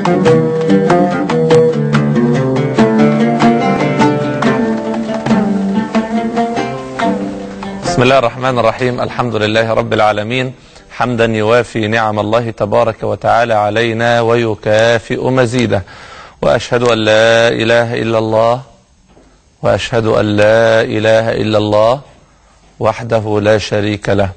بسم الله الرحمن الرحيم. الحمد لله رب العالمين، حمدا يوافي نعم الله تبارك وتعالى علينا ويكافئ مزيده، وأشهد أن لا إله إلا الله، وأشهد أن لا إله إلا الله وحده لا شريك له،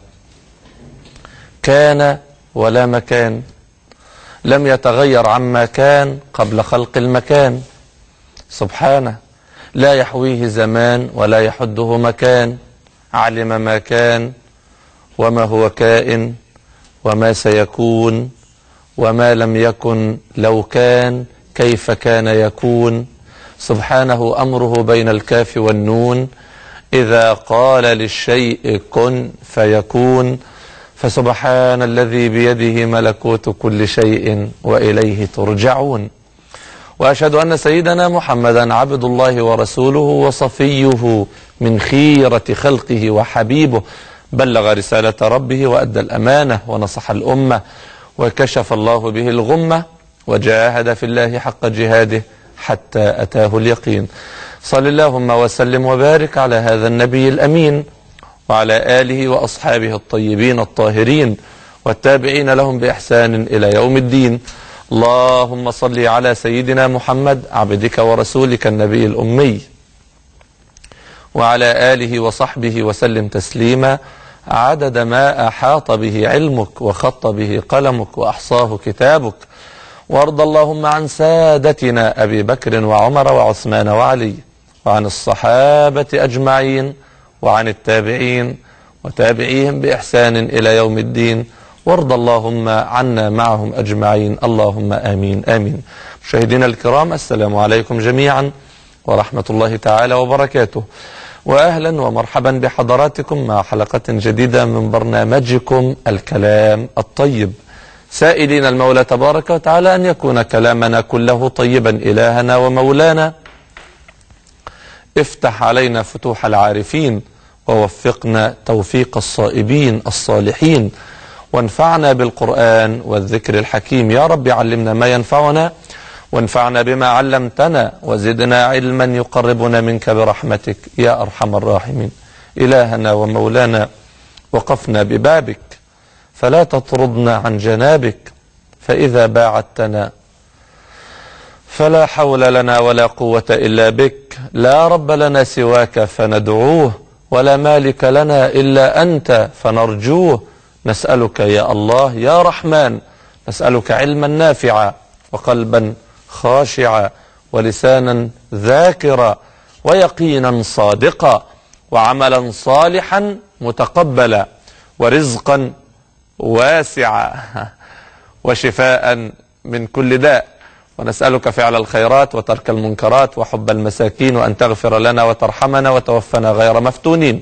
كان ولا مكان، لم يتغير عما كان قبل خلق المكان، سبحانه لا يحويه زمان ولا يحده مكان، علم ما كان وما هو كائن وما سيكون وما لم يكن لو كان كيف كان يكون، سبحانه أمره بين الكاف والنون، إذا قال للشيء كن فيكون، فسبحان الذي بيده ملكوت كل شيء وإليه ترجعون. وأشهد أن سيدنا محمدا عبد الله ورسوله وصفيه من خيرة خلقه وحبيبه، بلغ رسالة ربه وأدى الأمانة ونصح الأمة، وكشف الله به الغمة، وجاهد في الله حق جهاده حتى أتاه اليقين. صل اللهم وسلم وبارك على هذا النبي الأمين، وعلى آله وأصحابه الطيبين الطاهرين، والتابعين لهم بإحسان إلى يوم الدين. اللهم صل على سيدنا محمد عبدك ورسولك النبي الأمي، وعلى آله وصحبه وسلم تسليما عدد ما أحاط به علمك وخط به قلمك وأحصاه كتابك. وارض اللهم عن سادتنا أبي بكر وعمر وعثمان وعلي، وعن الصحابة أجمعين، وعن التابعين وتابعيهم بإحسان إلى يوم الدين، وارض اللهم عنا معهم أجمعين، اللهم آمين آمين. مشاهدينا الكرام، السلام عليكم جميعا ورحمة الله تعالى وبركاته، وأهلا ومرحبا بحضراتكم مع حلقة جديدة من برنامجكم الكلام الطيب، سائلين المولى تبارك وتعالى أن يكون كلامنا كله طيبا إلهنا ومولانا. افتح علينا فتوح العارفين، ووفقنا توفيق الصائبين الصالحين، وانفعنا بالقرآن والذكر الحكيم. يا رب علمنا ما ينفعنا، وانفعنا بما علمتنا، وزدنا علما يقربنا منك برحمتك يا أرحم الراحمين. إلهنا ومولانا، وقفنا ببابك فلا تطردنا عن جنابك، فإذا باعدتنا فلا حول لنا ولا قوة إلا بك، لا رب لنا سواك فندعوه، ولا مالك لنا إلا أنت فنرجوه. نسألك يا الله يا رحمن، نسألك علما نافعا، وقلبا خاشعا، ولسانا ذاكرا، ويقينا صادقا، وعملا صالحا متقبلا، ورزقا واسعا، وشفاء من كل داء. ونسألك فعل الخيرات وترك المنكرات وحب المساكين، وأن تغفر لنا وترحمنا وتوفنا غير مفتونين.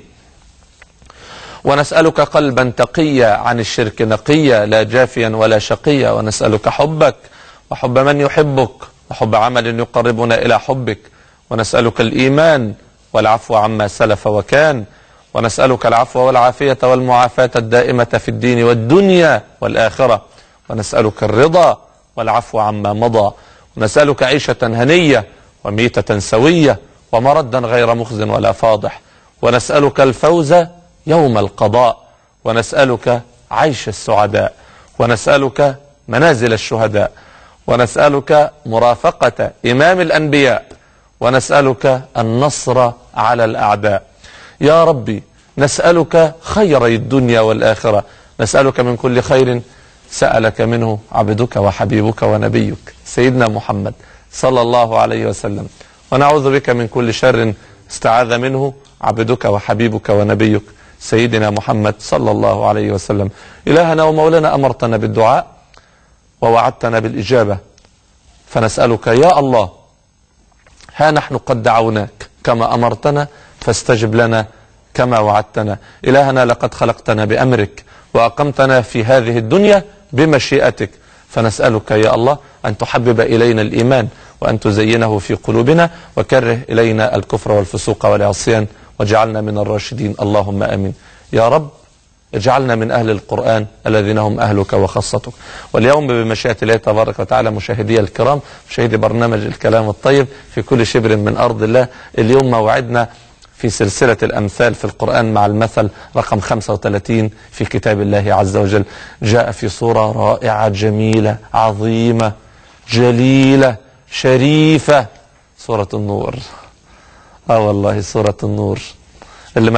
ونسألك قلبا تقيا عن الشرك نقيا، لا جافيا ولا شقيا. ونسألك حبك وحب من يحبك، وحب عمل يقربنا إلى حبك. ونسألك الإيمان والعفو عما سلف وكان. ونسألك العفو والعافية والمعافاة الدائمة في الدين والدنيا والآخرة. ونسألك الرضا والعفو عما مضى. ونسألك عيشة هنية وميتة سوية، ومردا غير مخز ولا فاضح. ونسألك الفوز يوم القضاء. ونسألك عيش السعداء. ونسألك منازل الشهداء. ونسألك مرافقة إمام الأنبياء. ونسألك النصر على الأعداء. يا ربي نسألك خيري الدنيا والآخرة، نسألك من كل خير سألك منه عبدك وحبيبك ونبيك سيدنا محمد صلى الله عليه وسلم، ونعوذ بك من كل شر استعاذ منه عبدك وحبيبك ونبيك سيدنا محمد صلى الله عليه وسلم. إلهنا ومولانا، أمرتنا بالدعاء ووعدتنا بالإجابة، فنسألك يا الله، ها نحن قد دعوناك كما أمرتنا، فاستجب لنا كما وعدتنا. إلهنا لقد خلقتنا بأمرك، وأقمتنا في هذه الدنيا بمشيئتك، فنسألك يا الله أن تحبب إلينا الإيمان، وأن تزينه في قلوبنا، وكره إلينا الكفر والفسوق والعصيان، وجعلنا من الراشدين، اللهم آمين. يا رب اجعلنا من أهل القرآن الذين هم أهلك وخاصتك. واليوم بمشيئة الله تبارك وتعالى مشاهدي الكرام، مشاهدي برنامج الكلام الطيب في كل شبر من أرض الله، اليوم موعدنا في سلسلة الأمثال في القرآن مع المثل رقم 35 في كتاب الله عز وجل. جاء في صورة رائعة جميلة عظيمة جليلة شريفة، سورة النور. والله سورة النور. اللي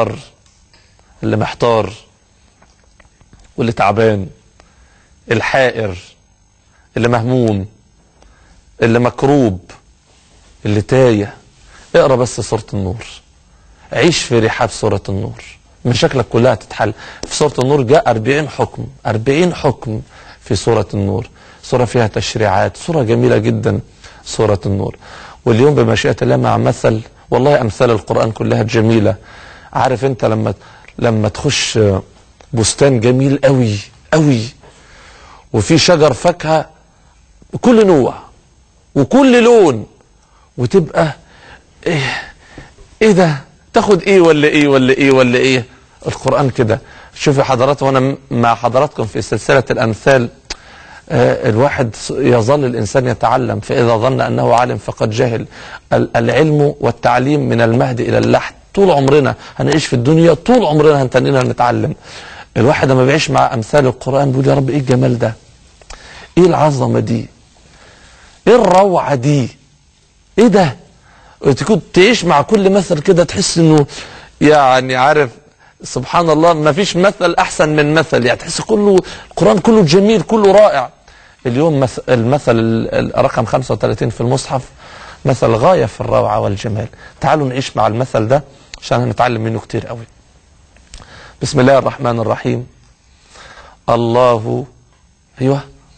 محتار واللي تعبان، الحائر، اللي مهموم، اللي مكروب، اللي تايه، اقرأ بس سورة النور، عيش في رحاب سورة النور، مشاكلك كلها تتحل. في سورة النور جاء 40 حكم في سورة النور. سورة فيها تشريعات، سورة جميلة جدا سورة النور. واليوم بمشيئة الله مع مثل، والله أمثال القرآن كلها جميلة. عارف انت لما تخش بستان جميل قوي قوي وفي شجر فاكهة بكل نوع وكل لون، وتبقى ايه ده، تاخد ايه ولا ايه ولا ايه ولا ايه. القرآن كده. شوفوا حضرات، وانا مع حضراتكم في سلسلة الأمثال، الواحد يظل الإنسان يتعلم، فإذا ظن أنه عالم فقد جهل. العلم والتعليم من المهد إلى اللحد، طول عمرنا هنعيش في الدنيا، طول عمرنا هنتنينا نتعلم. الواحد لما بيعيش مع أمثال القرآن بيقول يا رب إيه الجمال ده، إيه العظمة دي، إيه الروعة دي، إيه ده. تكون تعيش مع كل مثل كده تحس إنه يعني عارف سبحان الله ما فيش مثل أحسن من مثل، يعني تحس كله القرآن كله جميل كله رائع. اليوم المثل رقم 35 في المصحف مثل غاية في الروعة والجمال. تعالوا نعيش مع المثل ده عشان نتعلم منه كتير قوي. بسم الله الرحمن الرحيم. الله أيوه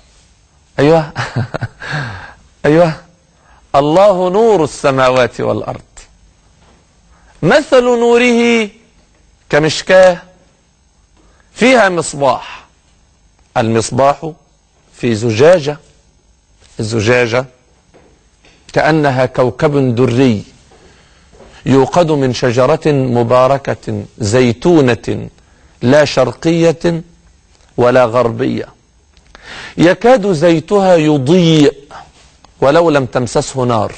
أيوه الله نور السماوات والأرض، مثل نوره كمشكاة فيها مصباح، المصباح في زجاجة، الزجاجة كأنها كوكب دري يوقد من شجرة مباركة زيتونة لا شرقية ولا غربية، يكاد زيتها يضيء ولو لم تمسسه نار،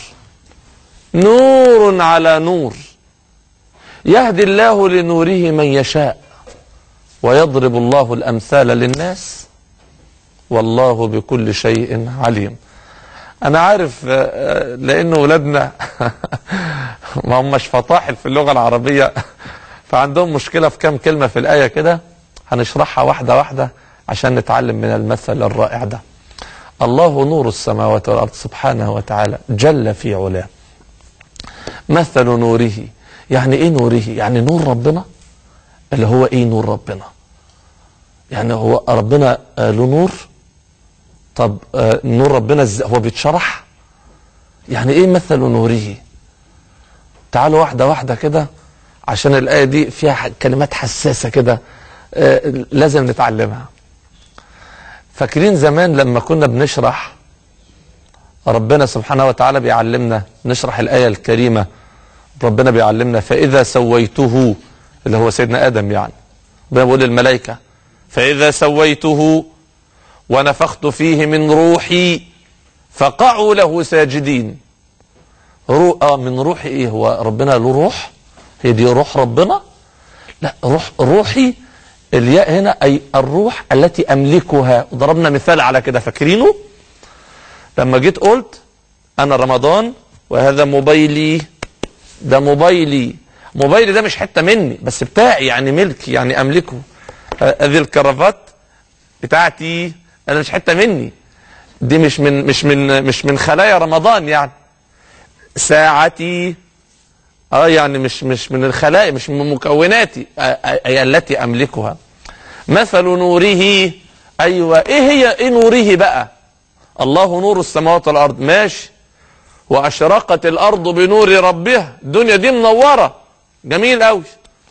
نور على نور، يهدي الله لنوره من يشاء ويضرب الله الأمثال للناس والله بكل شيء عليم. أنا عارف لأن ولادنا ما هماش فطاحل في اللغة العربية، فعندهم مشكلة في كام كلمة في الآية كده، هنشرحها واحدة واحدة عشان نتعلم من المثل الرائع ده. الله نور السماوات والأرض سبحانه وتعالى جل في علاه. مثل نوره، يعني ايه نوره؟ يعني نور ربنا اللي هو ايه نور ربنا؟ يعني هو ربنا له نور؟ طب نور ربنا هو بيتشرح؟ يعني ايه مثل نوره؟ تعالوا واحدة واحدة كده عشان الآية دي فيها كلمات حساسة كده لازم نتعلمها. فاكرين زمان لما كنا بنشرح ربنا سبحانه وتعالى بيعلمنا نشرح الآية الكريمة، ربنا بيعلمنا فإذا سويته اللي هو سيدنا آدم، يعني ربنا بيقول للملائكة فإذا سويته ونفخت فيه من روحي فقعوا له ساجدين. من روحي ايه؟ هو ربنا له روح؟ هي دي روح ربنا؟ لا، روحي الياء هنا أي الروح التي أملكها. وضربنا مثال على كده فاكرينه لما جيت قلت أنا رمضان وهذا موبايلي، ده موبايلي ده مش حتة مني بس بتاعي، يعني ملكي، يعني أملكه. هذه الكرافات بتاعتي أنا مش حتة مني، دي مش من خلايا رمضان، يعني ساعتي يعني مش من الخلايا، مش من مكوناتي، أي التي أملكها. مثل نوره، أيوة إيه نوره بقى؟ الله نور السماوات والأرض، ماشي، وأشرقت الأرض بنور ربها، الدنيا دي منورة جميل قوي.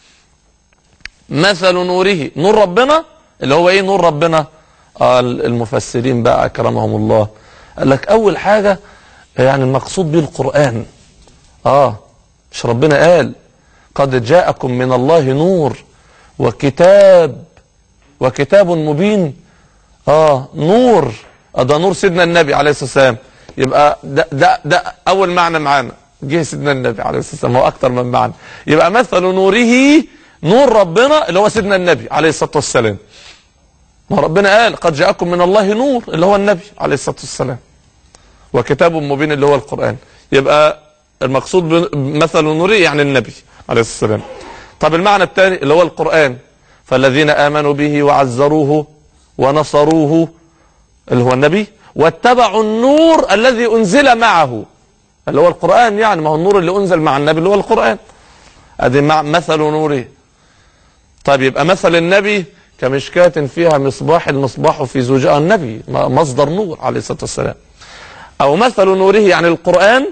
مثل نوره، نور ربنا اللي هو ايه نور ربنا؟ المفسرين بقى أكرمهم الله قال لك أول حاجة يعني المقصود به القرآن. مش ربنا قال قد جاءكم من الله نور وكتاب مبين. نور، ده نور سيدنا النبي عليه الصلاة والسلام. يبقى ده أول معنى معانا، جه سيدنا النبي عليه الصلاة والسلام، هو أكتر من معنى. يبقى مثل نوره، نور ربنا اللي هو سيدنا النبي عليه الصلاة والسلام. ما ربنا قال قد جاءكم من الله نور اللي هو النبي عليه الصلاة والسلام، وكتاب مبين اللي هو القرآن. يبقى المقصود مثل نوره يعني النبي عليه الصلاة والسلام. طب المعنى الثاني اللي هو القرآن، فالذين آمنوا به وعزروه ونصروه اللي هو النبي، واتبعوا النور الذي أنزل معه اللي هو القرآن. يعني ما هو النور اللي أنزل مع النبي اللي هو القرآن. ادي مثل نوره. طيب يبقى مثل النبي كمشكاة فيها مصباح، المصباح في زجاجة، النبي مصدر نور عليه الصلاة والسلام. أو مثل نوره يعني القرآن.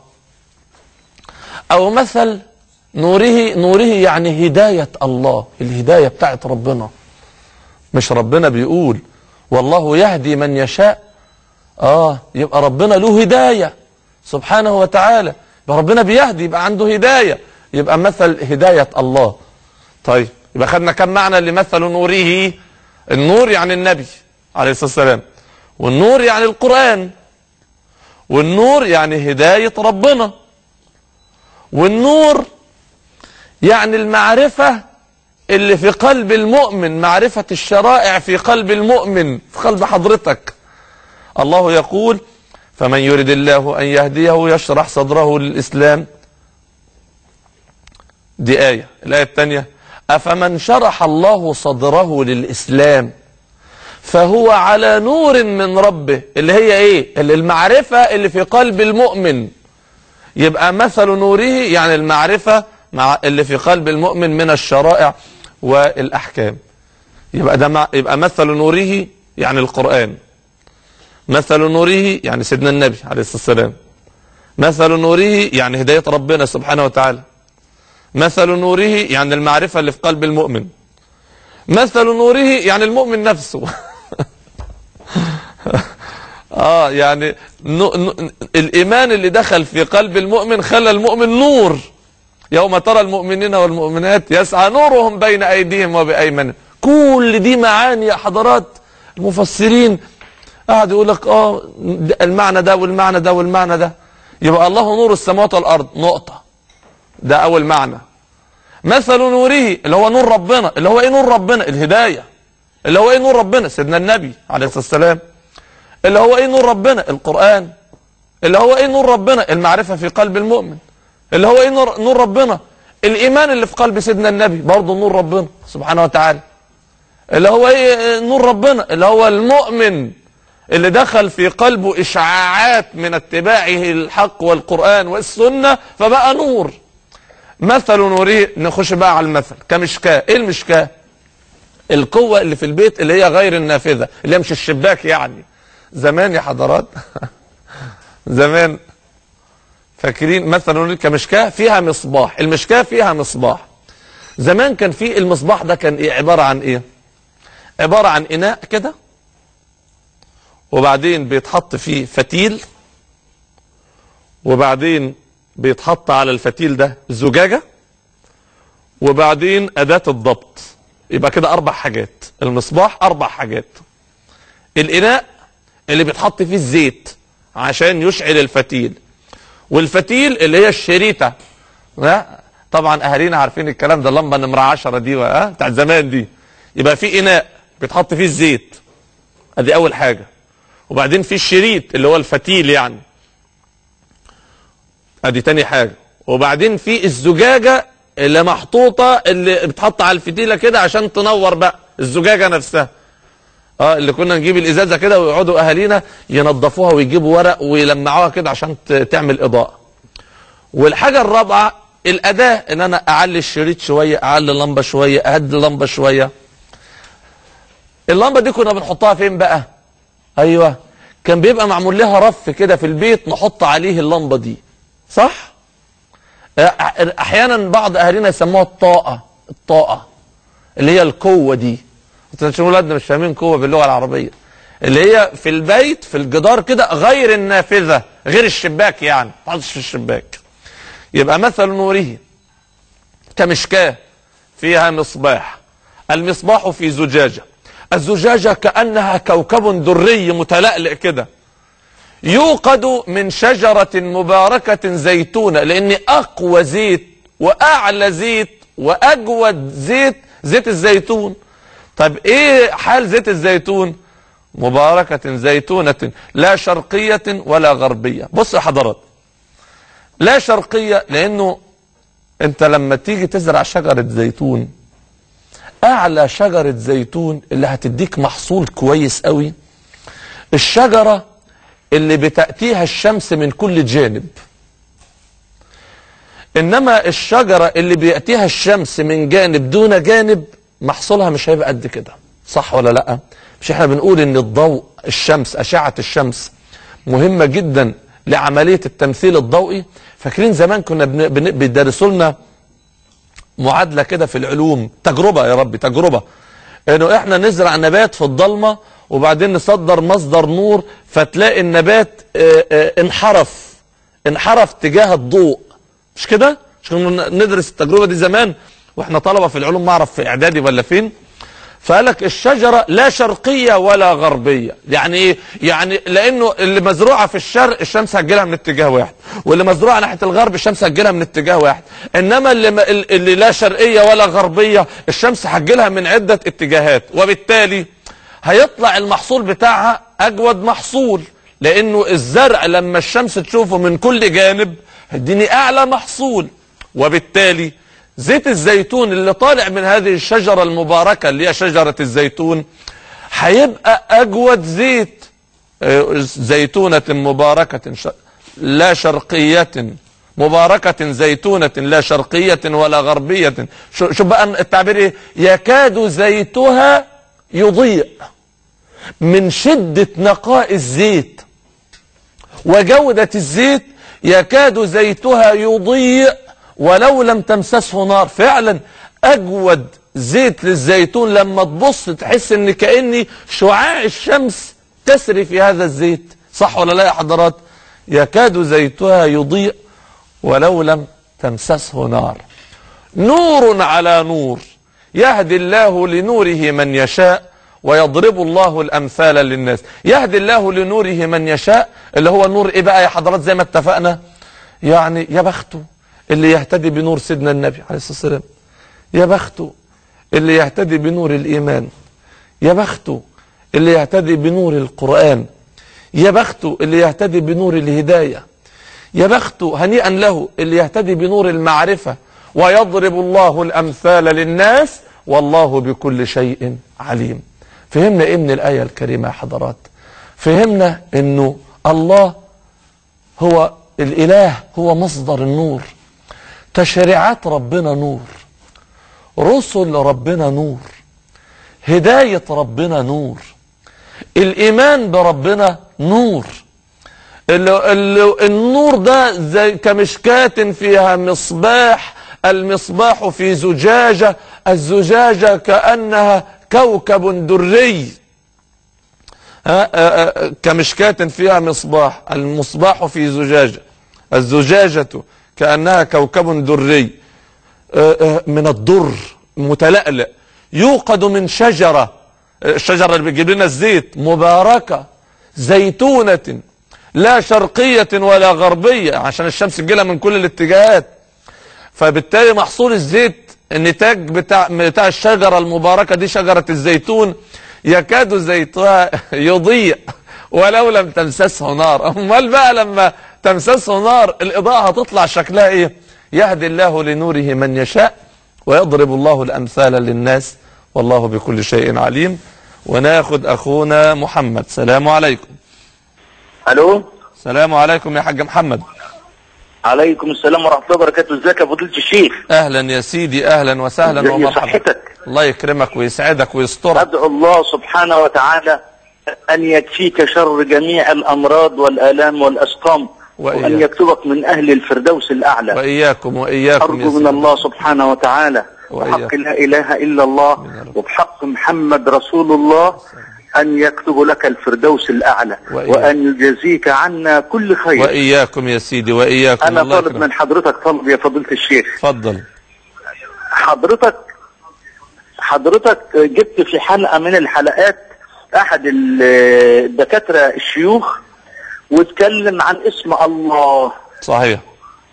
أو مثل نوره يعني هداية الله، الهداية بتاعت ربنا. مش ربنا بيقول والله يهدي من يشاء؟ يبقى ربنا له هداية سبحانه وتعالى، يبقى ربنا بيهدي، يبقى عنده هداية، يبقى مثل هداية الله. طيب يبقى خدنا كم معنى لمثل نوره؟ النور يعني النبي عليه الصلاة والسلام، والنور يعني القرآن، والنور يعني هداية ربنا، والنور يعني المعرفة اللي في قلب المؤمن، معرفة الشرائع في قلب المؤمن، في قلب حضرتك. الله يقول فمن يرد الله أن يهديه يشرح صدره للإسلام. دي آية. الآية الثانية أفمن شرح الله صدره للإسلام فهو على نور من ربه، اللي هي إيه؟ اللي المعرفة اللي في قلب المؤمن. يبقى مثل نوره يعني المعرفة اللي في قلب المؤمن من الشرائع والأحكام. يبقى مثل نوره يعني القرآن، مثل نوره يعني سيدنا النبي عليه الصلاة والسلام، مثل نوره يعني هداية ربنا سبحانه وتعالى، مثل نوره يعني المعرفة اللي في قلب المؤمن، مثل نوره يعني المؤمن نفسه. يعني الإيمان اللي دخل في قلب المؤمن خلى المؤمن نور. يوم ترى المؤمنين والمؤمنات يسعى نورهم بين أيديهم وبأيمانهم. كل دي معاني يا حضرات المفسرين قاعد يقول لك المعنى ده والمعنى ده والمعنى ده. يبقى الله نور السماوات والأرض، نقطة. ده أول معنى. مثل نوره اللي هو نور ربنا، اللي هو إيه نور ربنا؟ الهداية. اللي هو إيه نور ربنا؟ سيدنا النبي عليه الصلاة والسلام. اللي هو إيه نور ربنا؟ القرآن. اللي هو إيه نور ربنا؟ المعرفة في قلب المؤمن. اللي هو إيه نور ربنا؟ الإيمان اللي في قلب سيدنا النبي، برضه نور ربنا سبحانه وتعالى. اللي هو إيه نور ربنا؟ اللي هو المؤمن اللي دخل في قلبه إشعاعات من اتباعه الحق والقرآن والسنة فبقى نور. مثل نوره. نخش بقى على المثل كمشكاة. ايه المشكاة؟ القوة اللي في البيت اللي هي غير النافذة، اللي هي مش الشباك يعني. زمان يا حضرات زمان فاكرين مثل نوره كمشكاة فيها مصباح. المشكاة فيها مصباح. زمان كان في المصباح ده كان ايه؟ عبارة عن ايه؟ عبارة عن اناء كده، وبعدين بيتحط فيه فتيل، وبعدين بيتحط على الفتيل ده زجاجة، وبعدين أداة الضبط. يبقى كده 4 حاجات. المصباح 4 حاجات. الإناء اللي بيتحط فيه الزيت عشان يشعل الفتيل، والفتيل اللي هي الشريطة. طبعا أهالينا عارفين الكلام ده، اللمبة نمرة 10 دي بتاعت زمان دي. يبقى في إناء بيتحط فيه الزيت، ادي أول حاجة. وبعدين في الشريط اللي هو الفتيل يعني، ادي تاني حاجة. وبعدين في الزجاجة اللي محطوطة، اللي بتحط على الفتيلة كده عشان تنور بقى الزجاجة نفسها. اللي كنا نجيب الازازة كده ويقعدوا اهالينا ينظفوها ويجيبوا ورق ويلمعوها كده عشان تعمل اضاءة. والحاجة الرابعة الاداة، ان انا اعلي الشريط شوية، اعلي اللمبة شوية، اهدي اللمبة شوية. اللمبة دي كنا بنحطها فين بقى؟ ايوه، كان بيبقى معمول لها رف كده في البيت نحط عليه اللمبة دي، صح؟ احيانا بعض اهالينا يسموها الطاقة اللي هي القوة دي. انتوا ولادنا مش فاهمين قوة باللغة العربية، اللي هي في البيت في الجدار كده غير النافذة، غير الشباك يعني، ما تحطش في الشباك. يبقى مثل نوره كمشكاة فيها مصباح، المصباح في زجاجة. الزجاجة كأنها كوكب دري متلألئ كده، يوقد من شجرة مباركة زيتونة، لأن أقوى زيت وأعلى زيت وأجود زيت الزيتون. طب إيه حال زيت الزيتون؟ مباركة زيتونة لا شرقية ولا غربية. بص يا حضرات، لا شرقية لأنه أنت لما تيجي تزرع شجرة زيتون، أعلى شجرة زيتون اللي هتديك محصول كويس قوي الشجرة اللي بتأتيها الشمس من كل جانب. إنما الشجرة اللي بيأتيها الشمس من جانب دون جانب محصولها مش هيبقى قد كده. صح ولا لأ؟ مش احنا بنقول ان الضوء، الشمس، أشعة الشمس مهمة جدا لعملية التمثيل الضوئي؟ فاكرين زمان كنا بيدرسوا لنا معادلة كده في العلوم، تجربة يا ربي، تجربة انه احنا نزرع نبات في الضلمة وبعدين نصدر مصدر نور فتلاقي النبات انحرف تجاه الضوء. مش كده؟ مش كنا ندرس التجربة دي زمان واحنا طلبة في العلوم، ما اعرف في اعدادي ولا فين؟ فقالك الشجرة لا شرقية ولا غربية. يعني ايه؟ يعني لانه اللي مزروعة في الشرق الشمس هتجيلها من اتجاه واحد، واللي مزروعة ناحية الغرب الشمس هتجيلها من اتجاه واحد. انما اللي لا شرقية ولا غربية الشمس هتجيلها من عدة اتجاهات، وبالتالي هيطلع المحصول بتاعها اجود محصول، لانه الزرع لما الشمس تشوفه من كل جانب هيديني اعلى محصول. وبالتالي زيت الزيتون اللي طالع من هذه الشجرة المباركة اللي هي شجرة الزيتون هيبقى أجود زيت. زيتونة مباركة لا شرقية، مباركة زيتونة لا شرقية ولا غربية. شو بقى التعبير ايه؟ يكاد زيتها يضيء. من شدة نقاء الزيت وجودة الزيت يكاد زيتها يضيء ولو لم تمسسه نار. فعلا أجود زيت للزيتون لما تبص تحس ان كأني شعاع الشمس تسري في هذا الزيت. صح ولا لا يا حضرات؟ يكاد زيتها يضيء ولو لم تمسسه نار. نور على نور، يهدي الله لنوره من يشاء ويضرب الله الأمثال للناس. يهدي الله لنوره من يشاء اللي هو نور ايه بقى يا حضرات؟ زي ما اتفقنا، يعني يا بخته اللي يهتدي بنور سيدنا النبي عليه الصلاة والسلام، يا بخته اللي يهتدي بنور الإيمان، يا بخته اللي يهتدي بنور القرآن، يا بخته اللي يهتدي بنور الهداية، يا بخته هنيئا له اللي يهتدي بنور المعرفة. ويضرب الله الأمثال للناس والله بكل شيء عليم. فهمنا ايه من الآية الكريمة يا حضرات؟ فهمنا انه الله هو الإله، هو مصدر النور، تشريعات ربنا نور، رسل ربنا نور، هداية ربنا نور، الإيمان بربنا نور. النور ده زي كمشكاة فيها مصباح، المصباح في زجاجة، الزجاجة كأنها كوكب دري. كمشكاة فيها مصباح، المصباح في زجاجة، الزجاجة كأنها كوكب دري من الدر متلألئ، يوقد من شجرة، الشجرة اللي بتجيب لنا الزيت، مباركة زيتونة لا شرقية ولا غربية، عشان الشمس تجيلها من كل الاتجاهات. فبالتالي محصول الزيت النتاج بتاع الشجرة المباركة دي، شجرة الزيتون، يكاد زيتها يضيء ولو لم تمسسه نار. امال بقى لما تمسسه نار الإضاءة هتطلع شكلها ايه؟ يهدي الله لنوره من يشاء ويضرب الله الأمثال للناس والله بكل شيء عليم. وناخد أخونا محمد. سلام عليكم. الو. السلام عليكم يا حاج محمد. عليكم السلام ورحمة الله وبركاته. ازيك يا فضيلة الشيخ؟ اهلا يا سيدي، اهلا وسهلا ومرحبا. صحتك؟ الله يكرمك ويسعدك ويسترك. ادعو الله سبحانه وتعالى ان يكفيك شر جميع الامراض والالام والاسقام، وان يكتبك من اهل الفردوس الاعلى. واياكم واياكم. ارجو من الله سبحانه وتعالى بحق لا اله الا الله وبحق محمد رسول الله أن يكتب لك الفردوس الأعلى وأن يجزيك عنا كل خير. وإياكم يا سيدي وإياكم. أنا طالب من حضرتك طلب يا فضيلة الشيخ. اتفضل. حضرتك جبت في حلقة من الحلقات احد الدكاترة الشيوخ واتكلم عن اسم الله. صحيح.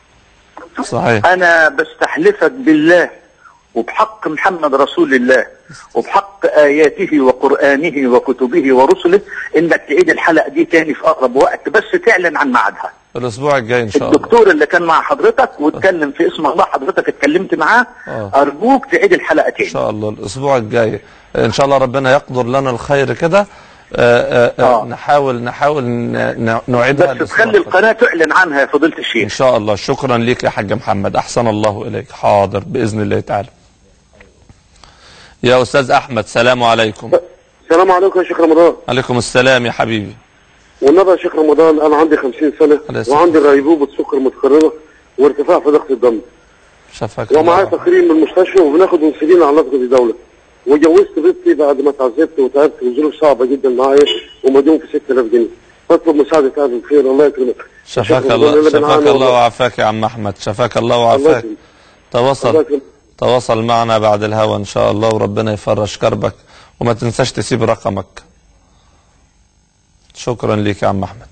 انا بستحلفك بالله وبحق محمد رسول الله وبحق آياته وقرآنه وكتبه ورسله انك تعيد الحلقة دي تاني في اقرب وقت، بس تعلن عن ميعادها الاسبوع الجاي ان شاء الله. الدكتور اللي كان مع حضرتك واتكلم في اسم الله حضرتك اتكلمت معاه، ارجوك تعيد الحلقة تاني ان شاء الله الاسبوع الجاي ان شاء الله. ربنا يقدر لنا الخير كده. نحاول نعيدها، بس تخلي القناة تعلن عنها يا فضيلة الشيخ ان شاء الله. شكرا ليك يا حاج محمد، احسن الله اليك. حاضر باذن الله تعالى. يا استاذ احمد سلام عليكم. السلام عليكم يا شيخ رمضان. عليكم السلام يا حبيبي. والنبي يا شيخ رمضان انا عندي 50 سنه وعندي غيبوبه سكر متكرره وارتفاع في ضغط الدم. شفاك ومعايا تقرير من المستشفى وبناخد انسولين على نفقه الدوله. وجوزت بنتي بعد ما تعذبت وتعبت وظروف صعبه جدا معايا ومديون في 6000 جنيه. بطلب مساعده اهل الخير الله يكرمك. شفاك الله، شفاك الله وعافاك يا عم احمد، شفاك الله وعافاك. تواصل معنا بعد الهوا ان شاء الله وربنا يفرج كربك، وما تنساش تسيب رقمك. شكرا ليك يا عم احمد.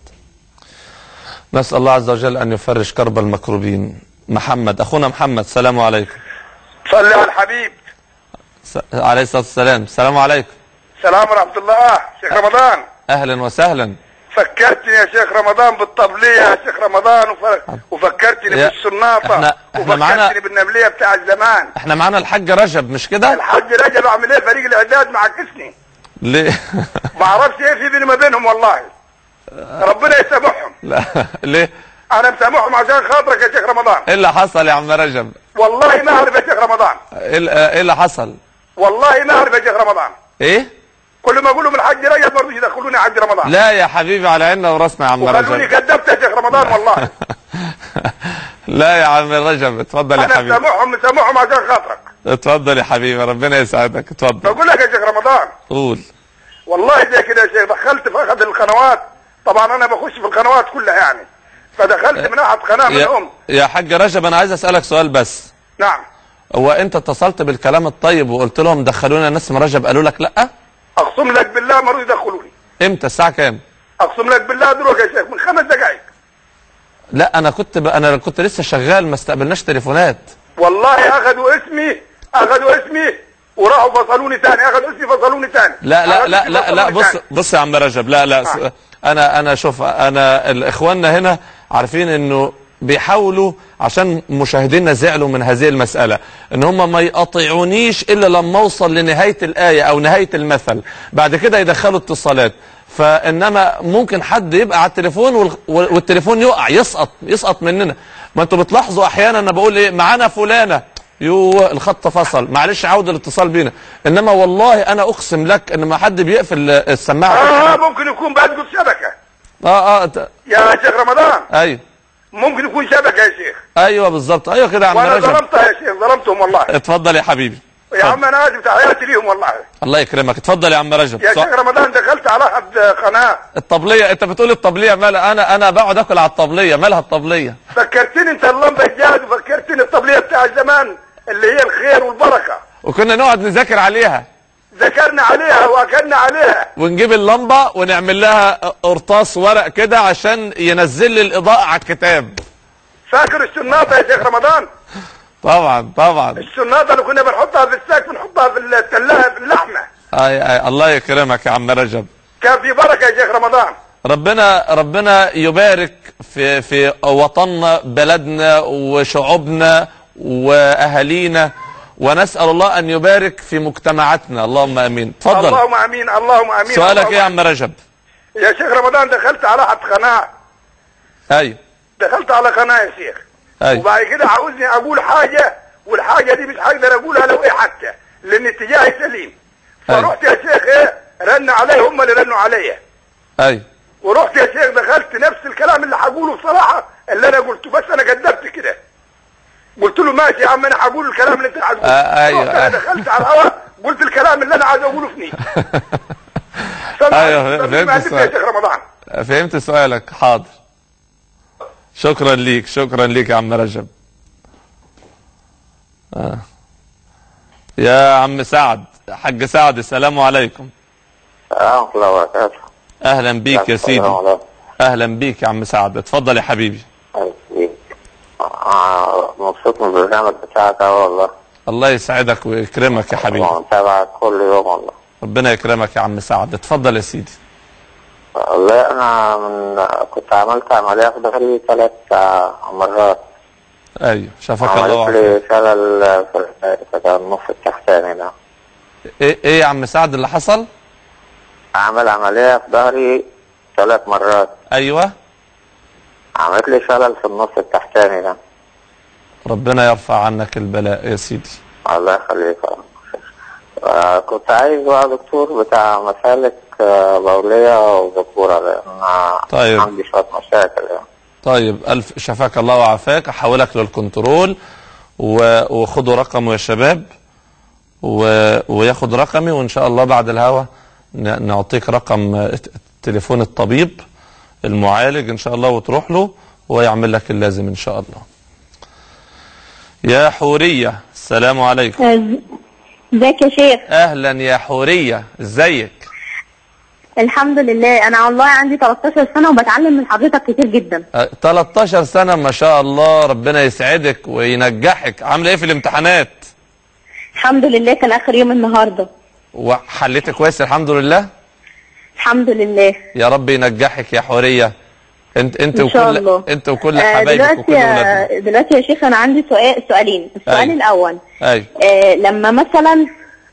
نسأل الله عز وجل ان يفرج كرب المكروبين. محمد اخونا محمد سلام عليكم. صلي على الحبيب عليه الصلاة والسلام. السلام عليكم. السلام ورحمة الله. شيخ رمضان اهلا وسهلا. فكرتني يا شيخ رمضان بالطبلية يا شيخ رمضان وفكرتني بالسناطة وفكرتني بالنبلية بتاع زمان. احنا معانا الحاج رجب مش كده؟ الحاج رجب اعمل ايه؟ فريق الاعداد معكسني. ليه؟ ما اعرفش ايه في بيني وما بينهم والله. ربنا يسامحهم. لا ليه؟ انا مسامحهم عشان خاطرك يا شيخ رمضان. ايه اللي حصل يا عم رجب؟ والله ما اعرف يا شيخ رمضان. ايه اللي حصل؟ والله ما اعرف يا شيخ رمضان. ايه؟ كل ما اقول لهم الحاج رجب ما رضوش يدخلوني حج رمضان. لا يا حبيبي على عيننا وراسنا يا عم رجب. وخلوني كذبت يا شيخ رمضان والله. لا يا عم رجب اتفضل يا حبيبي. انا مسامحهم عشان خاطرك. اتفضل يا حبيبي ربنا يسعدك اتفضل. بقول لك يا شيخ رمضان. قول. والله زي كده يا شيخ دخلت في احد القنوات، طبعا انا بخش في القنوات كلها يعني، فدخلت من احد قناه منهم. يا حاج رجب انا عايز اسالك سؤال بس. نعم. هو انت اتصلت بالكلام الطيب وقلت لهم دخلونا ناس من رجب قالوا لك لا؟ اقسم لك بالله ما رضوا يدخلوني. امتى الساعه كام؟ اقسم لك بالله دروك يا شيخ من 5 دقائق. لا انا كنت لسه شغال ما استقبلناش تليفونات. والله اخذوا اسمي وراحوا فصلوني ثاني، اخذوا اسمي فصلوني ثاني. لا بص يا عم رجب. لا انا شوف انا اخواننا هنا عارفين انه بيحاولوا عشان مشاهدينا زعلوا من هذه المسألة ان هم ما يقاطعونيش الا لما اوصل لنهاية الآية او نهاية المثل، بعد كده يدخلوا اتصالات. فانما ممكن حد يبقى على التليفون والتليفون يقع يسقط مننا. ما انتوا بتلاحظوا احيانا انا بقول ايه معانا فلانة الخط فصل معلش عود الاتصال بينا، انما والله انا اقسم لك ان ما حد بيقفل السماعة. ممكن يكون بقى شبكة. يا شيخ رمضان. ايوه ممكن يكون شبكة يا شيخ. ايوه بالظبط. ايوه كده يا عم رجب. وانا ظلمتها يا شيخ، ظلمتهم والله. اتفضل يا حبيبي. يا عم انا اسف تحياتي ليهم والله. الله يكرمك. اتفضل يا عم رجب. يا شيخ رمضان دخلت على احد قناه الطبليه. انت بتقول الطبليه مالها؟ انا بقعد اكل على الطبليه، مالها الطبليه؟ فكرتني انت اللمبه الجاد وفكرتني الطبليه بتاع زمان اللي هي الخير والبركه، وكنا نقعد نذاكر عليها. ذكرنا عليها واكلنا عليها، ونجيب اللمبه ونعمل لها قرطاس ورق كده عشان ينزل لي الاضاءه على الكتاب. فاكر السناطه يا شيخ رمضان؟ طبعا السناطه اللي كنا بنحطها في الساك بنحطها في الثلاجه في اللحمه. اي الله يكرمك يا عم رجب. كان في بركه يا شيخ رمضان. ربنا يبارك في وطننا بلدنا وشعوبنا واهالينا، ونسال الله ان يبارك في مجتمعاتنا. اللهم امين. اتفضل. اللهم امين اللهم امين. سؤالك ايه يا عم رجب؟ يا شيخ رمضان دخلت على حد قناه. ايوه دخلت على قناه يا شيخ. أيوة. وبعد كده عاوزني اقول حاجه والحاجه دي مش هقدر اقولها لو ايه حتى لان اتجاهي سليم. فرحت يا شيخ رن علي، هم اللي رنوا عليا. ايوه. ورحت يا شيخ دخلت نفس الكلام اللي هقوله بصراحه اللي انا قلته، بس انا كذبت كده. قلت له ماشي يا عم انا هقول الكلام اللي انت عايز تقوله. ايوه. انا دخلت على الهواء قلت الكلام اللي انا عايز اقوله في نيتي. ايوه فهمت السؤال يا شيخ رمضان. فهمت سؤالك. حاضر. شكرا ليك يا عم رجب. يا عم سعد حاج سعد السلام عليكم. ورحمة الله وبركاته. اهلا بيك يا سيدي. اهلا بيك يا عم سعد، اتفضل يا حبيبي. مبسوط من البرنامج بتاعك والله. الله يسعدك ويكرمك يا حبيبي. متابعك كل يوم والله. ربنا يكرمك يا عم سعد، اتفضل يا سيدي. والله انا كنت عملت عملية في ظهري 3 مرات. ايوه شافك الله وعافاك. عملت لي شلل في النص التحتاني ده. ايه يا عم سعد اللي حصل؟ عمل عملية في ظهري 3 مرات. ايوه. عملت لي شلل في النص التحتاني ده. ربنا يرفع عنك البلاء يا سيدي. الله يخليك. كنت عايز بقى دكتور بتاع مسالك بولية وذكورة، لأن طيب. عندي شوية مشاكل يعني. طيب ألف شفاك الله وعافاك، أحولك للكنترول وخدوا رقمه يا شباب وياخد رقمي، وإن شاء الله بعد الهوا نعطيك رقم تليفون الطبيب المعالج إن شاء الله وتروح له ويعمل لك اللازم إن شاء الله. يا حورية السلام عليكم. ازيك يا شيخ؟ اهلا يا حورية، ازيك؟ الحمد لله. انا والله عندي 13 سنة وبتعلم من حضرتك كتير جدا. 13 سنة ما شاء الله، ربنا يسعدك وينجحك. عامله ايه في الامتحانات؟ الحمد لله، كان اخر يوم النهارده. وحليت كويس الحمد لله؟ الحمد لله. يا رب ينجحك يا حورية. انت انت وكل حبايبك وكل ولادك. دلوقتي يا شيخ انا عندي سؤالين. السؤال أيوة. الاول أيوة. لما مثلا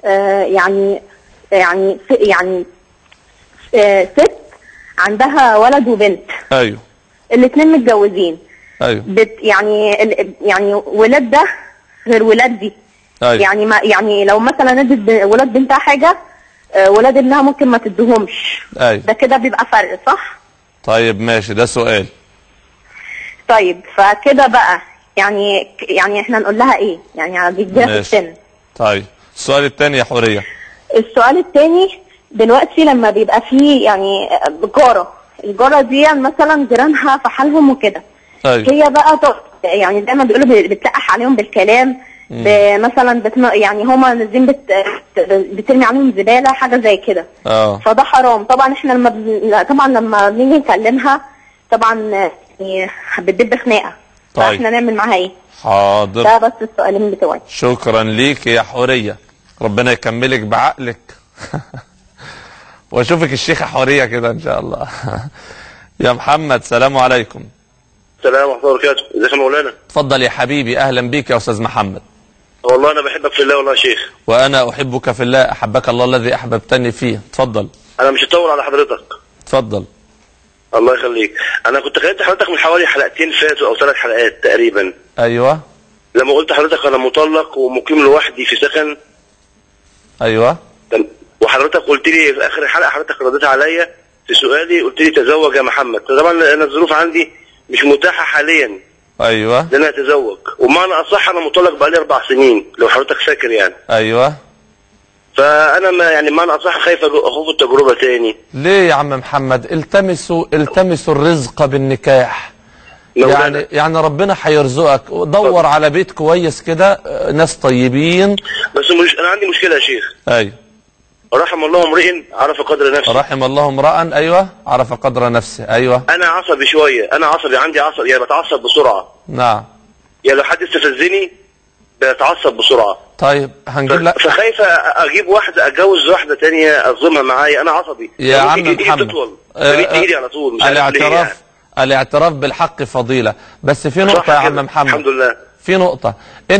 ست عندها ولد وبنت. ايوه. الاثنين متجوزين. ايوه. يعني ولاد ده غير ولاد دي. أيوة. يعني لو مثلا ادت ولاد بنتها حاجه، ولاد ابنها ممكن ما تدهمش. أيوة. ده كده بيبقى فرق، صح؟ طيب ماشي، ده سؤال. طيب فكده بقى يعني احنا نقول لها ايه؟ يعني هتجيبها في السن. طيب السؤال الثاني يا حورية. السؤال الثاني دلوقتي لما بيبقى فيه يعني الجارة دي مثلا جيرانها في حالهم وكده. أيوة. هي بقى يعني دايما بيقولوا بتلقح عليهم بالكلام، مثلا يعني هما نازلين بترمي عليهم زبالة حاجة زي كده. فده حرام طبعا. احنا لما بنيجي نكلمها طبعا يعني بتدب خناقة. طيب. فاحنا نعمل معاها ايه؟ حاضر. ده بس السؤالين بتوعي. شكرا ليك يا حورية، ربنا يكملك بعقلك واشوفك الشيخة حورية كده ان شاء الله. يا محمد سلام عليكم. السلام ورحمة الله وبركاته. ازيك يا مولانا؟ اتفضل يا حبيبي. اهلا بيك يا استاذ محمد. والله انا بحبك في الله والله يا شيخ. وانا احبك في الله، احبك الله الذي احببتني فيه. اتفضل. انا مش هطول على حضرتك. اتفضل. الله يخليك. انا كنت كلمت حضرتك من حوالي حلقتين فاتوا او 3 حلقات تقريبا. ايوه. لما قلت لحضرتك انا مطلق ومقيم لوحدي في سكن. ايوه. وحضرتك قلت لي في اخر الحلقه، حضرتك رديت عليا في سؤالي قلت لي تزوج يا محمد. طبعا انا الظروف عندي مش متاحه حاليا. ايوه. ان انا اتزوج، ومعنى اصح انا مطلق بقالي 4 سنين لو حضرتك فاكر يعني. ايوه. فانا ما يعني معنى اصح خايف اخوض التجربه تاني. ليه يا عم محمد؟ التمسوا الرزق بالنكاح. يعني ربنا هيرزقك. دور على بيت كويس كده، ناس طيبين. بس انا عندي مشكله يا شيخ. ايوه. رحم الله امرئ عرف قدر نفسه. رحم الله امرأ ايوه عرف قدر نفسه. ايوه. انا عصبي شويه، انا عصبي، عندي عصب يعني بتعصب بسرعه. نعم. يعني لو حد استفزني بتعصب بسرعه. طيب هنجيب لك. فخايفه اجيب واحده، اتجوز واحده ثانيه اظلمها معايا. انا عصبي يا عم محمد. ايدي على طول. مش الاعتراف بالحق فضيله، بس في نقطه يا عم محمد. الحمد لله. في نقطه،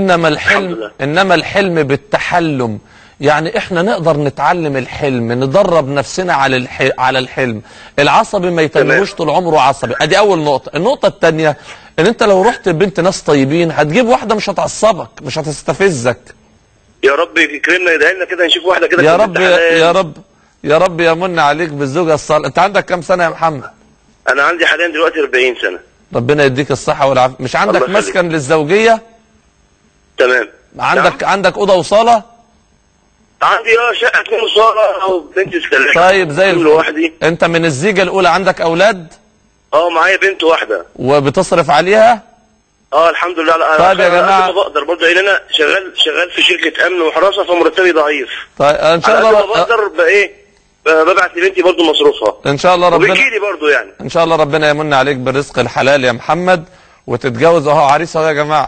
انما الحلم بالتحلم. يعني احنا نقدر نتعلم الحلم، ندرب نفسنا على الحلم. العصبي ما يتنهوش طول عمره عصبي. ادي اول نقطه. النقطه الثانيه ان انت لو رحت لبنت ناس طيبين هتجيب واحده مش هتعصبك، مش هتستفزك. يا رب يكرمنا، يدعي لنا كده نشوف واحده كده. يا رب يا رب يا رب يمن عليك بالزوجه الصالحه. انت عندك كام سنه يا محمد؟ انا عندي حاليا دلوقتي 40 سنه. ربنا يديك الصحه والعافيه. مش عندك مسكن للزوجيه؟ تمام. عندك اوضه وصاله؟ عندي شقه 2 صاله او بنت سكن. طيب زي الفل. لوحدي. انت من الزيجه الاولى عندك اولاد؟ معايا بنت واحده. وبتصرف عليها؟ الحمد لله. طيب يا جماعه ما بقدر برضه لان انا شغال في شركه امن وحراسه فمرتبي ضعيف. طيب ان شاء الله بقدر ببعت لبنتي برضه مصروفها ان شاء الله. ربنا وبيجيلي برضه يعني ان شاء الله ربنا يمن عليك بالرزق الحلال يا محمد وتتجوز اهو عريس اهو يا جماعه.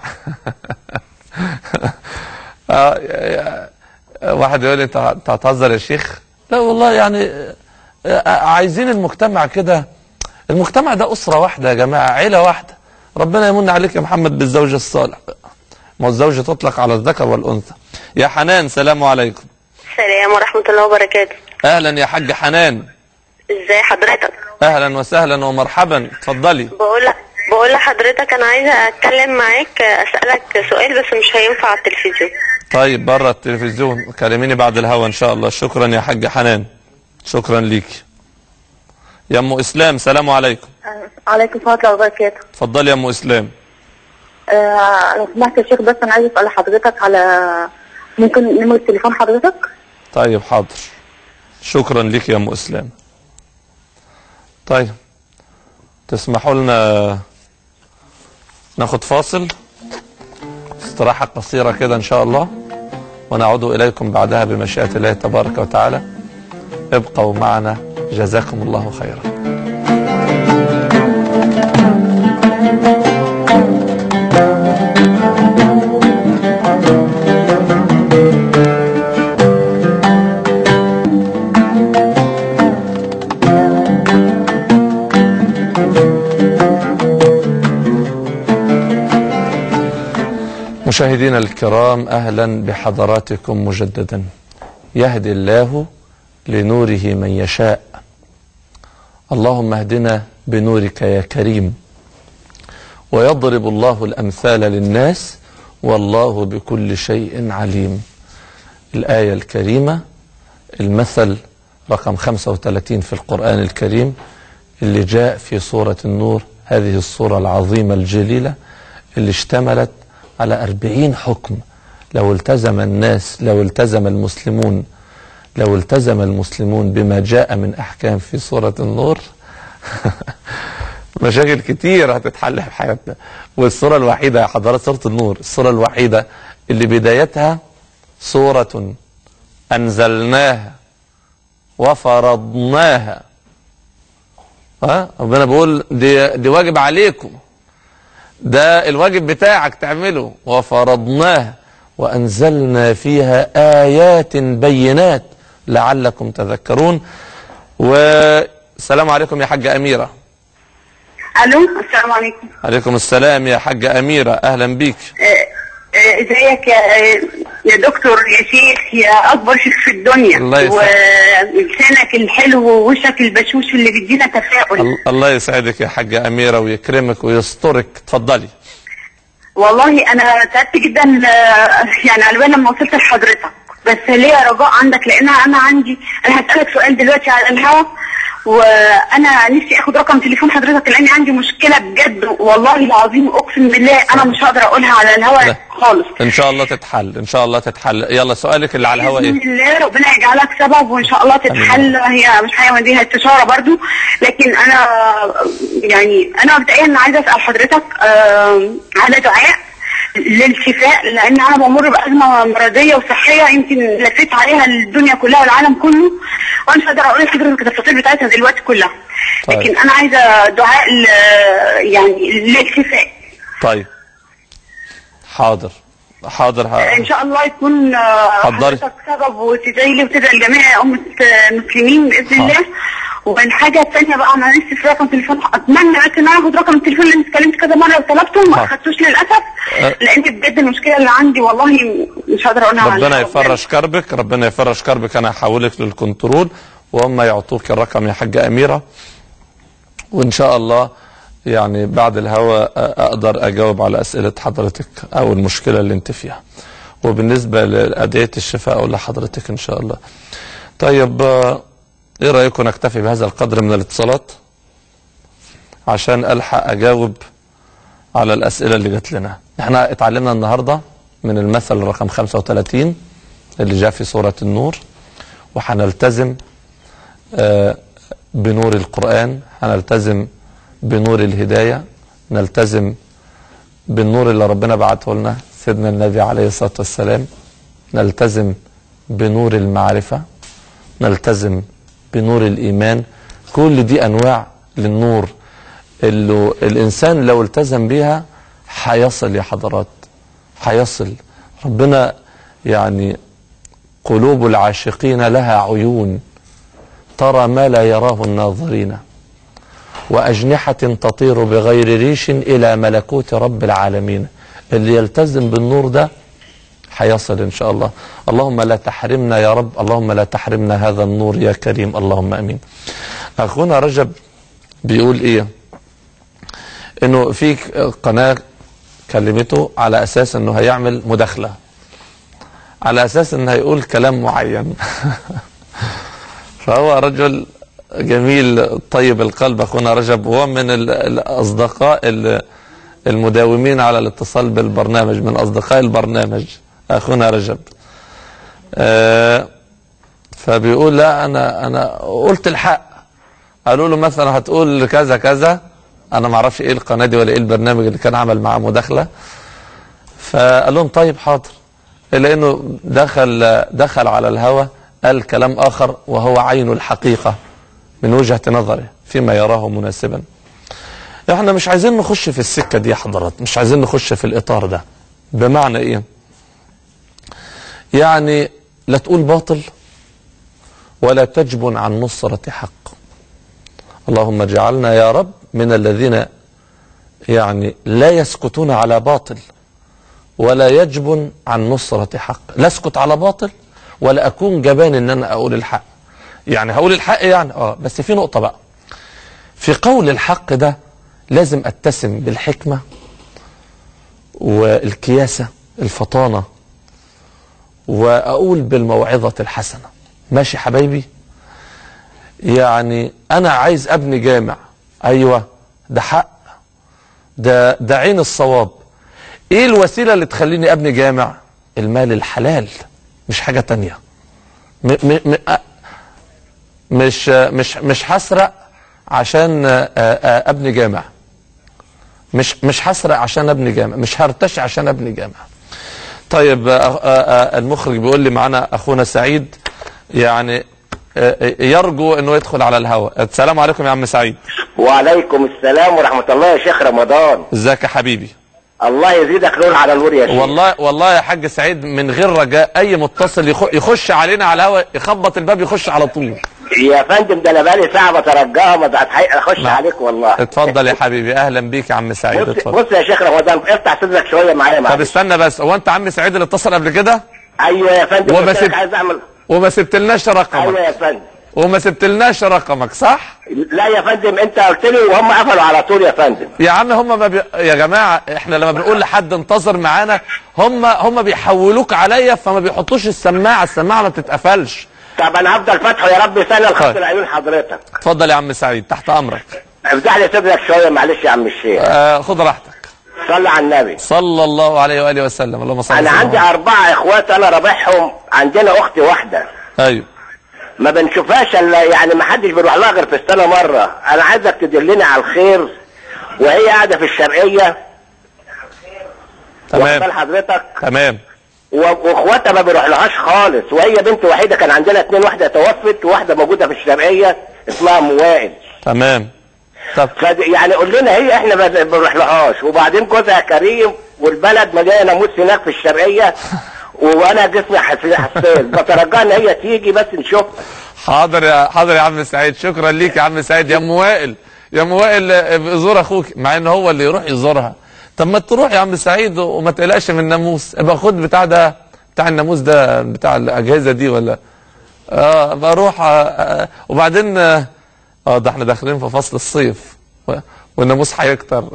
واحد يقول لي انت هتهزر يا شيخ. لا والله يعني عايزين المجتمع كده. المجتمع ده اسره واحده يا جماعه، عيله واحده. ربنا يمن عليك يا محمد بالزوج الصالح. ما الزوجه تطلق على الذكر والانثى. يا حنان سلام عليكم. السلام ورحمه الله وبركاته. اهلا يا حاج حنان. ازاي حضرتك؟ اهلا وسهلا ومرحبا، اتفضلي. بقول لحضرتك انا عايزه اتكلم معاك، اسالك سؤال بس مش هينفع على التلفزيون. طيب بره التلفزيون، كلميني بعد الهوا ان شاء الله. شكرا يا حاج حنان، شكرا ليكي. يا ام اسلام سلام عليكم. عليكم السلام ورحمه الله وبركاته. اتفضلي يا ام اسلام. لو سمحت يا شيخ بس انا عايز اسال حضرتك على ممكن نمرة تليفون حضرتك؟ طيب حاضر، شكرا ليك يا ام اسلام. طيب تسمحوا لنا ناخد فاصل استراحة قصيرة كده ان شاء الله، ونعود اليكم بعدها بمشيئة الله تبارك وتعالى. ابقوا معنا جزاكم الله خيرا. مشاهدينا الكرام، أهلا بحضراتكم مجددا. يهدي الله لنوره من يشاء. اللهم اهدنا بنورك يا كريم. ويضرب الله الأمثال للناس والله بكل شيء عليم. الآية الكريمة، المثل رقم 35 في القرآن الكريم اللي جاء في سورة النور، هذه السورة العظيمة الجليلة اللي اشتملت على 40 حكم. لو التزم الناس، لو التزم المسلمون بما جاء من أحكام في سورة النور مشاكل كتير هتتحل في حياتنا. والسورة الوحيدة يا حضرات، سورة النور، السورة الوحيدة اللي بدايتها سورة أنزلناها وفرضناها. ربنا بيقول دي واجب عليكم، ده الواجب بتاعك تعمله. وفرضناها وأنزلنا فيها آيات بينات لعلكم تذكرون. والسلام عليكم يا حاجة أميرة. الو السلام عليكم. عليكم السلام يا حاجة أميرة، أهلا بيك. ازيك يا دكتور يا شيخ، يا أكبر شيخ في الدنيا، ولسانك الحلو ووشك البشوش اللي بيدينا تفاؤل. الله يسعدك يا حاجة أميرة ويكرمك ويسترك. اتفضلي. والله أنا سعدت جدا يعني على بال لما وصلت لحضرتك، بس ليا رجاء عندك، لأن أنا هسألك سؤال دلوقتي على الهوا، وانا نفسي اخد رقم تليفون حضرتك لاني عندي مشكله بجد والله العظيم اقسم بالله انا مش هقدر اقولها على الهواء خالص. ان شاء الله تتحل، ان شاء الله تتحل. يلا سؤالك اللي على الهواء ايه؟ باذن الله ربنا يجعلك سبب وان شاء الله تتحل. هي مش حاجه دي استشاره برضو، لكن انا مبدئيا عايزه اسال حضرتك على دعاء للشفاء، لان انا بمر بازمه مرضيه وصحيه يمكن لفيت عليها الدنيا كلها والعالم كله، وانا مش هقدر اقول لحضرتك التفاصيل بتاعتها دلوقتي كلها. طيب. لكن انا عايزه دعاء للشفاء. طيب حاضر ان شاء الله يكون حضرتك سبب وتدعي لي وتدعي لجميع امه المسلمين باذن الله. والحاجه الثانيه بقى، انا نفسي في رقم تليفون، اتمنى بس ان انا اخد رقم التليفون اللي اتكلمت كذا مره وطلبته ما اخدتوش للاسف، لان بجد المشكله اللي عندي والله مش هقدر اقولها. ربنا يفرج كربك، ربنا يفرج كربك. انا هحولك للكنترول وهم يعطوك الرقم يا حاجه اميره، وان شاء الله يعني بعد الهوا اقدر اجاوب على اسئله حضرتك او المشكله اللي انت فيها. وبالنسبه لادعيه الشفاء اقول لحضرتك ان شاء الله. طيب ايه رايكم نكتفي بهذا القدر من الاتصالات عشان الحق اجاوب على الاسئله اللي جات لنا. احنا اتعلمنا النهارده من المثل رقم 35 اللي جاء في سوره النور، وحنلتزم بنور القرآن، هنلتزم بنور الهداية، نلتزم بالنور اللي ربنا بعته لنا سيدنا النبي عليه الصلاة والسلام، نلتزم بنور المعرفة، نلتزم بنور الإيمان. كل دي أنواع للنور اللي الإنسان لو التزم بيها هيصل يا حضرات، هيصل. ربنا يعني قلوب العاشقين لها عيون ترى ما لا يراه الناظرين، وأجنحة تطير بغير ريش إلى ملكوت رب العالمين. اللي يلتزم بالنور ده هيصل إن شاء الله. اللهم لا تحرمنا يا رب، اللهم لا تحرمنا هذا النور يا كريم، اللهم أمين. أخونا رجب بيقول إيه؟ إنه في قناة كلمته على أساس إنه هيعمل مداخلة، على أساس إنه هيقول كلام معين. فهو رجل جميل طيب القلب أخونا رجب، وهو من الأصدقاء المداومين على الاتصال بالبرنامج، من أصدقاء البرنامج أخونا رجب. فبيقول لا أنا قلت الحق. قالوا له مثلا هتقول كذا كذا، أنا ما اعرفش إيه القناة دي ولا إيه البرنامج اللي كان عمل معاه مداخلة. فقال لهم طيب حاضر، إلا إنه دخل على الهوى قال كلام آخر وهو عين الحقيقة من وجهة نظره فيما يراه مناسبا. احنا مش عايزين نخش في السكة دي يا حضرات، مش عايزين نخش في الإطار ده. بمعنى إيه؟ يعني لا تقول باطل ولا تجبن عن نصرة حق. اللهم اجعلنا يا رب من الذين يعني لا يسكتون على باطل ولا يجبن عن نصرة حق. لا اسكت على باطل ولا أكون جبان إن أنا أقول الحق. يعني هقول الحق يعني بس في نقطة بقى، في قول الحق ده لازم أتسم بالحكمة والكياسة الفطانة، وأقول بالموعظة الحسنة. ماشي حبايبي؟ يعني أنا عايز أبني جامع، أيوة ده حق، ده عين الصواب. إيه الوسيلة اللي تخليني أبني جامع؟ المال الحلال، مش حاجة تانية. مش هسرق عشان ابني جامع، مش هسرق عشان ابني جامع، مش هرتشي عشان ابني جامع. طيب المخرج بيقول لي معانا اخونا سعيد، يعني يرجو انه يدخل على الهواء. السلام عليكم يا عم سعيد. وعليكم السلام ورحمة الله يا شيخ رمضان. ازيك يا حبيبي؟ الله يزيدك نور على نور يا شيخ. والله يا حاج سعيد من غير رجاء اي متصل يخش علينا على الهواء يخبط الباب يخش على طول. يا فندم ده انا بقالي ساعه بترجاها ما اخش عليك والله. اتفضل يا حبيبي، اهلا بيك يا عم سعيد. بص يا شيخ رمضان، افتح صدرك شويه معايا. طب استنى بس، هو انت عم سعيد اللي اتصل قبل كده؟ ايوه يا فندم. عايز اعمل وما سبتلناش رقمك. ايوه يا فندم. وما سبتلناش رقمك صح؟ لا يا فندم، انت قلت لي وهم قفلوا على طول يا فندم. يا عم يا جماعه احنا لما بنقول لحد انتظر معانا هم بيحولوك عليا، فما بيحطوش السماعه ما بتتقفلش. طب انا هفضل فاتحه يا رب سنه لخاطر عيون حضرتك. اتفضل يا عم سعيد تحت امرك. افتح لي صدرك شويه معلش يا عم الشيخ. خد راحتك. صلي على النبي صلى الله عليه واله وسلم. اللهم صل. انا عندي 4 اخوات انا رابحهم، عندنا اخت واحده. ايوه. ما بنشوفهاش الا يعني ما حدش بيروح لها غير في السنه مره. انا عايزك تدلني على الخير، وهي قاعده في الشرقيه. تمام. واخد حضرتك؟ تمام. واخواتها ما بيروح لهاش خالص، وهي بنت وحيده. كان عندنا 2، واحده توفت وواحده موجوده في الشرقيه اسمها موائل. تمام. طب يعني قول لنا هي احنا ما بنروح لهاش، وبعدين جوزها كريم والبلد مليانه ناموس هناك في الشرقيه، وانا جسمي حساس. بترجى ان هي تيجي بس نشوفها. حاضر يا عم سعيد، شكرا ليك يا عم سعيد. يا ام وائل زور اخوك، مع ان هو اللي يروح يزورها. طب ما تروح يا عم سعيد وما تقلقش من الناموس. ابقى خد بتاع الناموس ده بتاع الاجهزه دي ولا بروح. وبعدين ده احنا داخلين في فصل الصيف والناموس هيكتر.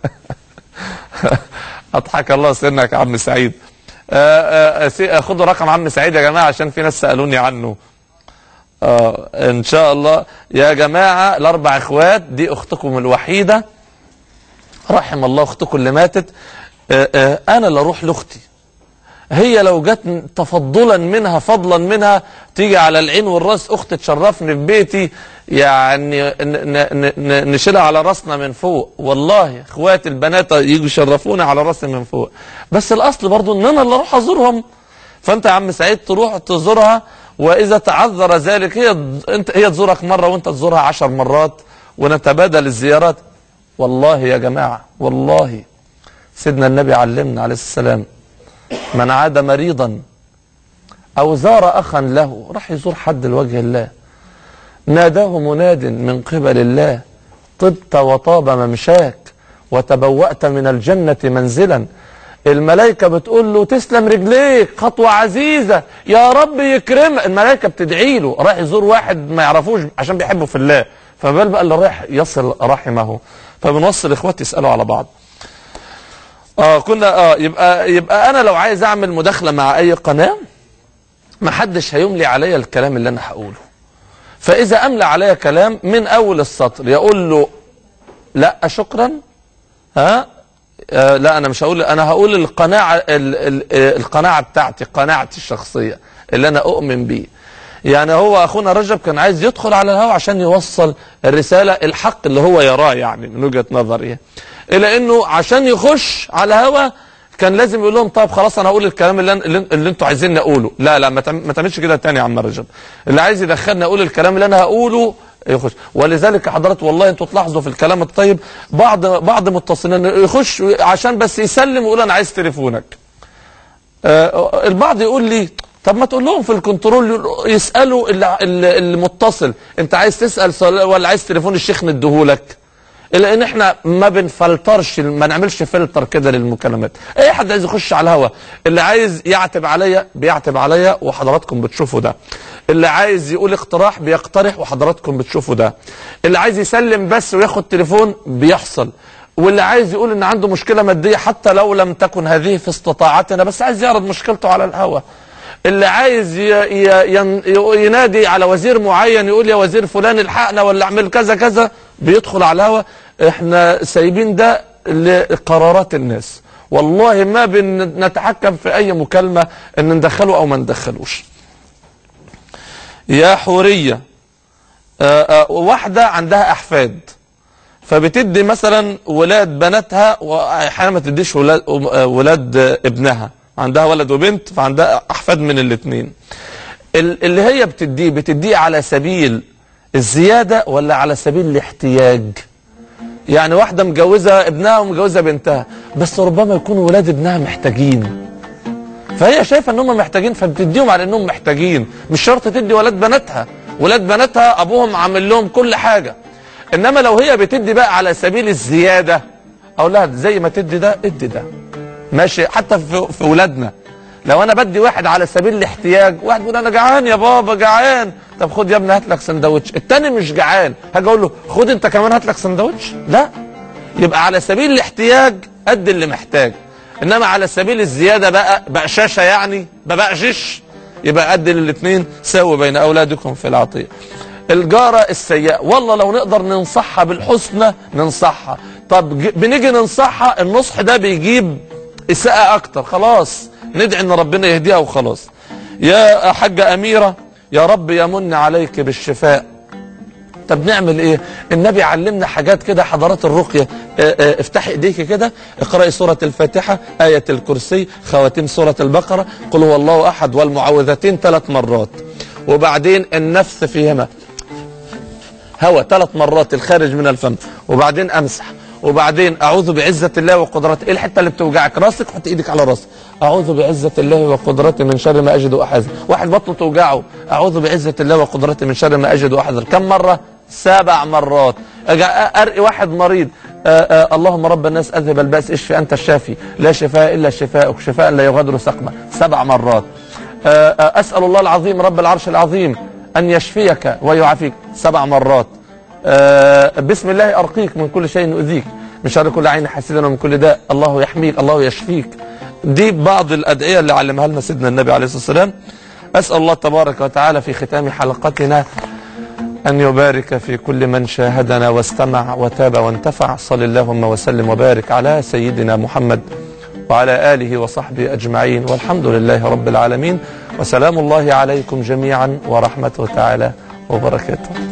اضحك الله سنك يا عم سعيد. خدوا رقم عم سعيد يا جماعه عشان في ناس سالوني عنه. ان شاء الله يا جماعه. ال4 اخوات دي اختكم الوحيده، رحم الله اختكم اللي ماتت. انا اللي اروح لاختي، هي لو جت تفضلا منها فضلا منها تيجي على العين والراس، اخت تشرفني في بيتي يعني نشيلها على راسنا من فوق. والله اخواتي البنات يجوا يشرفونا على راسي من فوق، بس الاصل برضو ان انا اللي اروح ازورهم. فانت يا عم سعيد تروح تزورها، واذا تعذر ذلك هي تزورك مره وانت تزورها 10 مرات ونتبادل الزيارات. والله يا جماعه والله سيدنا النبي علمنا عليه السلام، من عاد مريضا او زار اخا له، راح يزور حد لوجه الله، ناداه مناد من قبل الله طبت وطاب ممشاك وتبوأت من الجنة منزلا. الملائكة بتقول له تسلم رجليك، خطوة عزيزة، يا رب يكرمك. الملائكة بتدعي له، راح يزور واحد ما يعرفوش عشان بيحبه في الله، فبال بقى اللي رايح يصل رحمه. فبنوصل اخواتي يسألوا على بعض. يبقى انا لو عايز اعمل مداخلة مع اي قناة ما حدش هيملي عليا الكلام اللي انا هقوله. فاذا املى عليا كلام من اول السطر يقول له لا شكرا، لا انا مش هقول، انا هقول القناعة بتاعتي، قناعتي الشخصية اللي انا اؤمن بيه. يعني هو اخونا رجب كان عايز يدخل على الهواء عشان يوصل الرسالة الحق اللي هو يراه، يعني من وجهة نظري، الى انه عشان يخش على الهواء كان لازم يقول لهم طب خلاص انا هقول الكلام اللي انتوا عايزين اقوله. لا ما تعملش كده تاني يا عم رجب، اللي عايز يدخلني اقول الكلام اللي انا هقوله يخش. ولذلك يا حضرات والله انتوا تلاحظوا في الكلام الطيب بعض متصلين يخش عشان بس يسلم ويقول انا عايز تليفونك. البعض يقول لي طب ما تقول لهم في الكنترول يسالوا المتصل انت عايز تسال ولا عايز تليفون الشيخ نديهولك. الا ان احنا ما بنفلترش، ما نعملش فلتر كده للمكالمات. اي حد عايز يخش على الهوا، اللي عايز يعتب عليا بيعتب عليا وحضراتكم بتشوفوا ده، اللي عايز يقول اقتراح بيقترح وحضراتكم بتشوفوا ده، اللي عايز يسلم بس وياخد تليفون بيحصل، واللي عايز يقول ان عنده مشكلة مادية حتى لو لم تكن هذه في استطاعتنا بس عايز يعرض مشكلته على الهوا، اللي عايز ينادي على وزير معين يقول يا وزير فلان الحقنا ولا اعمل كذا كذا بيدخل على الهوا. احنا سايبين ده لقرارات الناس، والله ما بنتحكم في اي مكالمة ان ندخله او ما ندخلوش. يا حورية، واحدة عندها احفاد فبتدي مثلا ولاد بناتها واحيانا ما تديش ولاد ابنها، عندها ولد وبنت فعندها احفاد من الاثنين. اللي هي بتديه على سبيل الزيادة ولا على سبيل الاحتياج؟ يعني واحدة مجوزة ابنها ومجوزة بنتها بس ربما يكونوا ولاد ابنها محتاجين، فهي شايفة انهم محتاجين فبتديهم على انهم محتاجين. مش شرط تدي ولاد بناتها ابوهم عامل لهم كل حاجة. انما لو هي بتدي بقى على سبيل الزيادة اقول لها زي ما تدي ده ادي ده ماشي. حتى في ولادنا لو انا بدي واحد على سبيل الاحتياج، واحد يقول انا جعان يا بابا جعان، طب خد يا ابني هات لك سندوتش، التاني مش جعان هاجي اقول له خد انت كمان هات لك سندوتش؟ لا، يبقى على سبيل الاحتياج قد اللي محتاج، انما على سبيل الزياده بقى بقشاشه يعني ببقشش، يبقى قد الاثنين ساووا بين اولادكم في العطيه. الجاره السيئه والله لو نقدر ننصحها بالحسنى ننصحها، طب بنيجي ننصحها النصح ده بيجيب اساءه اكتر، خلاص ندعي ان ربنا يهديها وخلاص. يا حاجه اميره يا رب يمن عليك بالشفاء. طب نعمل ايه؟ النبي علمنا حاجات كده حضرات الرقيه. افتحي ايديك كده اقرأي سورة الفاتحة، آية الكرسي، خواتيم سورة البقرة، قل هو الله احد والمعوذتين 3 مرات، وبعدين النفث فيهما هوا 3 مرات الخارج من الفم، وبعدين امسح، وبعدين اعوذ بعزة الله وقدرته. ايه الحته اللي بتوجعك؟ راسك، حط ايدك على راسك، اعوذ بعزة الله وقدرته من شر ما اجد واحذر. واحد بطنه توجعه، اعوذ بعزة الله وقدرته من شر ما اجد واحذر. كم مرة؟ 7 مرات. ارقي واحد مريض، اللهم رب الناس اذهب الباس اشفي انت الشافي لا شفاء الا شفاءك شفاء لا يغادر سقما 7 مرات. اسال الله العظيم رب العرش العظيم ان يشفيك ويعافيك 7 مرات. بسم الله ارقيك من كل شيء يؤذيك من شر كل عين حاسد ومن كل داء، الله يحميك الله يشفيك. دي بعض الادعيه اللي علمها لنا سيدنا النبي عليه الصلاه والسلام. اسال الله تبارك وتعالى في ختام حلقتنا أن يبارك في كل من شاهدنا واستمع وتاب وانتفع. صل اللهم وسلم وبارك على سيدنا محمد وعلى آله وصحبه أجمعين، والحمد لله رب العالمين، وسلام الله عليكم جميعا ورحمته تعالى وبركاته.